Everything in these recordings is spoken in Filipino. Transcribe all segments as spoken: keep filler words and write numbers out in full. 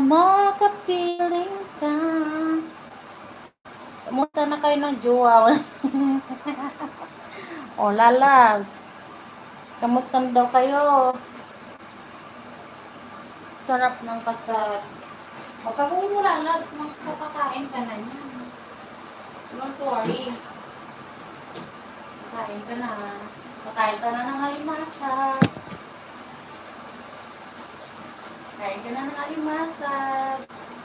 makapiling ka. Kumusta na kayo ng jowa? O, lalabs. Kamusta na daw kayo? Sarap ng kasal. Magkakuhin mo, lalabs. Makakakain ka na niya. Don't worry. Kain ka na. Pakain ka na ng alimasag. Kain ka na ng alimasag.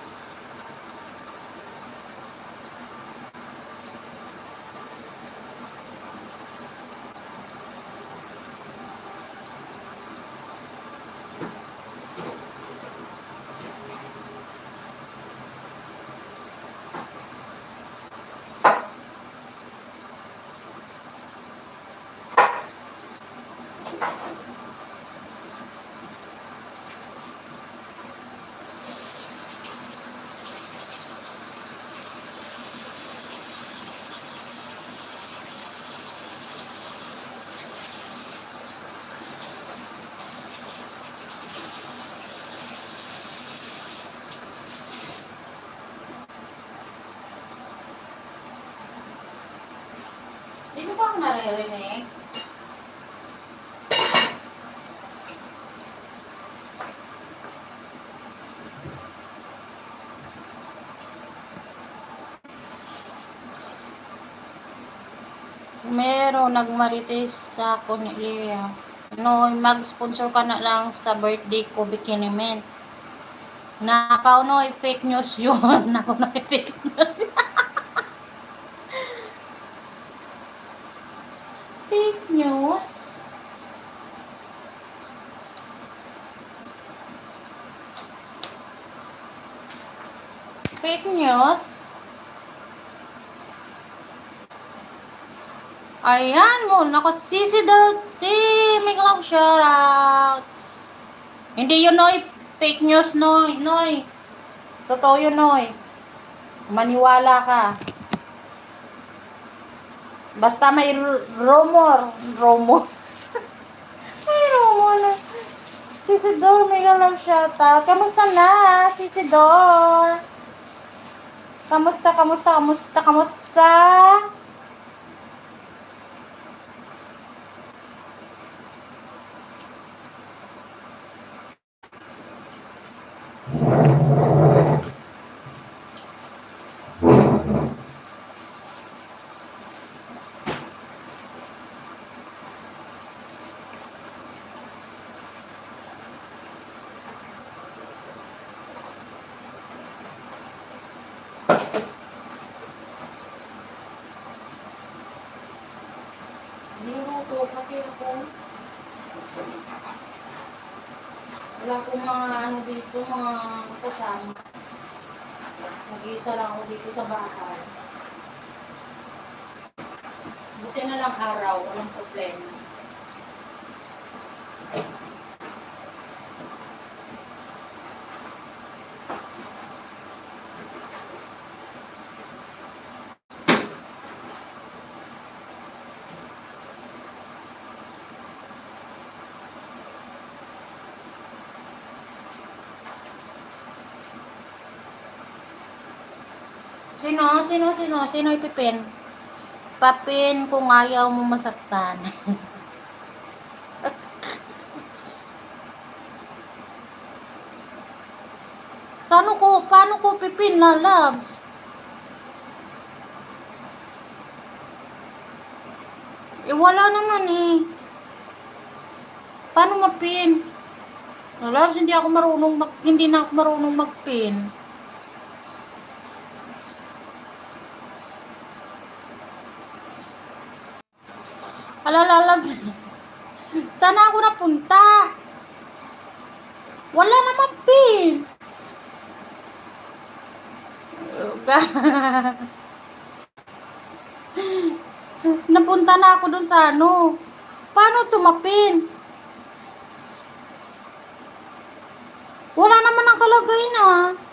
Di mo ba ako naririnig? Meron nagmarites sa ako ni Leah. No, mag-sponsor ka na lang sa birthday ko, Bikini Men. Nakaw no, fake news yun. Nakaw no, fake news. Fake news? Fake news? Ayan mo, nako, Sisi Dirty, make love shout out. Hindi yun, Noy, fake news, Noy, Noy. Totoo yun, Noy. Maniwala ka. Basta may rumor, rumor. May rumor na. Sisi Dor, make love shout out. Kamusta na, Sisi Dor? Kamusta, kamusta, kamusta, kamusta? Niluto kasi ako. Wala akong mga ano dito, mga kasama. Nag-iisa lang ako dito sa bahay. Buti na lang araw, walang problema. Sino? Sino? Sino? Sino ipipin? Papin kung ayaw mo masaktan. Sano ko? Paano ko pipin na, loves? Eh, wala naman eh. Paano mapin? Loves, hindi ako marunong mag... Hindi na ako marunong magpin. Alala, loves. Sana ako napunta. Wala naman pin. Napunta na ako dun sa ano. Paano tumapin? Wala naman ang kalagay na.